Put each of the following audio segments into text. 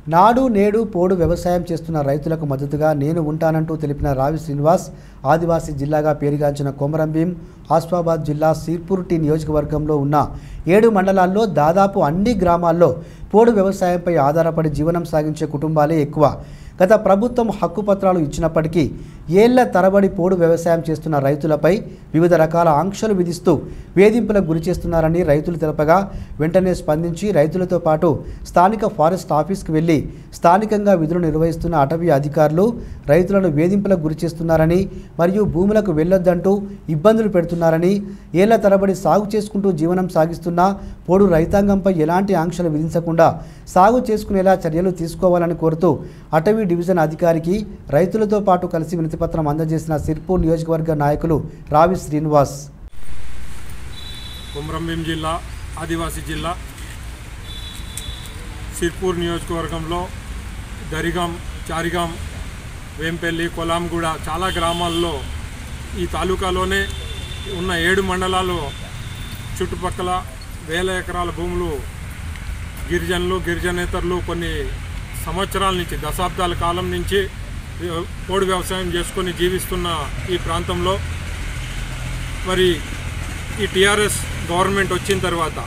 నాడు నేడు పోడు వ్యవసాయం చేస్తున్న రైతులకు మద్దతుగా నేను ఉంటానంటూ తెలిపిన రావి శ్రీనివాస్ ఆదివాసీ జిల్లాగా పేరుగాంచిన కొమరంభీం ఆసిఫాబాద్ జిల్లా సిర్పూర్ టీ నియోజకవర్గంలో ఉన్న 7 మండలాల్లో దాదాపు అన్ని గ్రామాల్లో పోడు వ్యవసాయంపై ఆధారపడి జీవనం సాగించే కుటుంబాలే ఎక్కువ. గత ప్రభుత్వం హక్కుపత్రాలు ఇచ్చినప్పటికీ ఏళ్ల తరబడి పోడు వ్యవసాయం చేస్తున్న రైతులపై వివిధ రకాల ఆంక్షలు విధిస్తూ వేధింపులకు గురిచేస్తున్నారని రైతులు తెలపగా వెంటనే స్పందించి రైతులతో పాటు స్థానిక ఫారెస్ట్ ఆఫీస్కి వెళ్లి స్థానికంగా విధులు నిర్వహిస్తున్న అటవీ అధికారులు రైతులను వేధింపులకు గురిచేస్తున్నారని మరియు భూములకు వెళ్లొద్దంటూ ఇబ్బందులు పెడుతున్నారని, ఏళ్ల తరబడి సాగు చేసుకుంటూ జీవనం సాగిస్తున్న పోడు రైతాంగంపై ఎలాంటి ఆంక్షలు విధించకుండా సాగు చేసుకునేలా చర్యలు తీసుకోవాలని కోరుతూ అటవీ డివిజన్ అధికారికి రైతులతో పాటు కలిసి వినతిపత్రం అందజేసిన సిర్పూర్ నియోజకవర్గ నాయకులు రావి శ్రీనివాస్. కొమరంభీం జిల్లా ఆదివాసీ జిల్లా సిర్పూర్ నియోజకవర్గంలో దరిగాం, చారిగాం, వేంపల్లి, కొలాంగూడ చాలా గ్రామాల్లో ఈ తాలూకాలోనే ఉన్న 7 మండలాల్లో చుట్టుపక్కల వేల ఎకరాల భూములు గిరిజనులు, గిరిజనేతరులు కొన్ని సంవత్సరాల నుంచి, దశాబ్దాల కాలం నుంచి పోడు వ్యవసాయం చేసుకొని జీవిస్తున్న ఈ ప్రాంతంలో మరి ఈ టీఆర్ఎస్ గవర్నమెంట్ వచ్చిన తర్వాత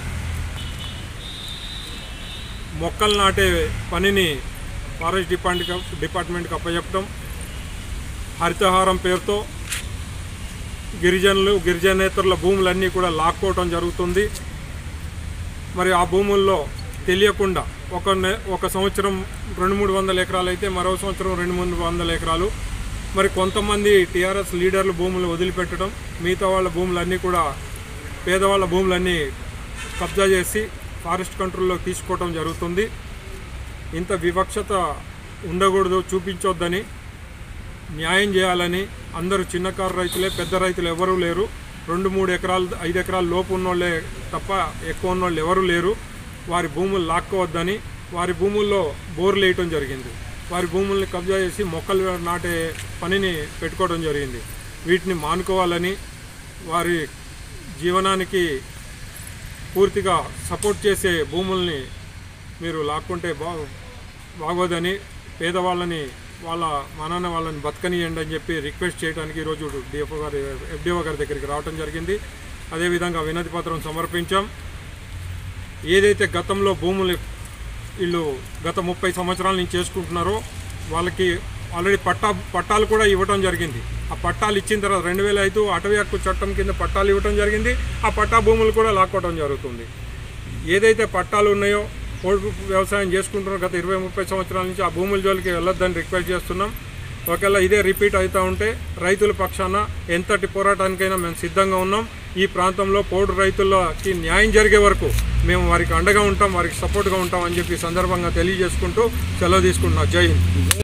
మొక్కలు నాటే పనిని ఫారెస్ట్ డిపార్ట్మెంట్కి అప్పచెప్పడం, హరితహారం పేరుతో గిరిజనులు, గిరిజనేతరుల భూములన్నీ కూడా లాక్కోవటం జరుగుతుంది. మరి ఆ భూముల్లో తెలియకుండా ఒక సంవత్సరం 200-300 ఎకరాలు అయితే మరో సంవత్సరం 200-300 ఎకరాలు. మరి కొంతమంది టీఆర్ఎస్ లీడర్లు భూములు వదిలిపెట్టడం, మిగతా వాళ్ళ భూములన్నీ కూడా పేదవాళ్ళ భూములన్నీ కబ్జా చేసి ఫారెస్ట్ కంట్రోల్లో తీసుకోవడం జరుగుతుంది. ఇంత వివక్షత ఉండకూడదు, చూపించొద్దని, న్యాయం చేయాలని అందరూ చిన్నకారు రైతులే, పెద్ద రైతులు ఎవరూ లేరు. 2-3 ఎకరాలు 5 ఎకరాల లోపు ఉన్నోళ్ళే తప్ప ఎక్కువ ఉన్నోళ్ళు ఎవరూ లేరు. వారి భూములు లాక్కోవద్దని వారి భూముల్లో బోర్లు వేయటం జరిగింది. వారి భూముల్ని కబ్జా చేసి మొక్కలు నాటే పనిని పెట్టుకోవడం జరిగింది. వీటిని మానుకోవాలని, వారి జీవనానికి పూర్తిగా సపోర్ట్ చేసే భూముల్ని మీరు లాక్కుంటే బాగోదని, పేదవాళ్ళని వాళ్ళ మానాన్న వాళ్ళని బతకనియండి అని చెప్పి రిక్వెస్ట్ చేయడానికి ఈరోజు ఎఫ్డిఓ గారి దగ్గరికి రావడం జరిగింది. అదేవిధంగా వినతి పత్రం సమర్పించాం. ఏదైతే గతంలో భూములు వీళ్ళు గత 30 సంవత్సరాల నుంచి చేసుకుంటున్నారో వాళ్ళకి ఆల్రెడీ పట్టాలు కూడా ఇవ్వడం జరిగింది. ఆ పట్టాలు ఇచ్చిన తర్వాత 2005 అటవీ హక్కు చట్టం కింద పట్టాలు ఇవ్వడం జరిగింది. ఆ పట్టా భూములు కూడా లాక్కోవడం జరుగుతుంది. ఏదైతే పట్టాలు ఉన్నాయో పోడు వ్యవసాయం చేసుకుంటున్నారో గత 20-30 సంవత్సరాల నుంచి ఆ భూముల జోలికి వెళ్ళొద్దని రిక్వెస్ట్ చేస్తున్నాం. ఒకవేళ ఇదే రిపీట్ అవుతూ ఉంటే రైతుల పక్షాన ఎంతటి పోరాటానికైనా మేము సిద్ధంగా ఉన్నాం. ఈ ప్రాంతంలో పోడు రైతులకి న్యాయం జరిగే వరకు మేము వారికి అండగా ఉంటాం, వారికి సపోర్ట్గా ఉంటాం అని చెప్పి సందర్భంగా తెలియజేసుకుంటూ సెలవు తీసుకుంటున్నాం. జై హింద్.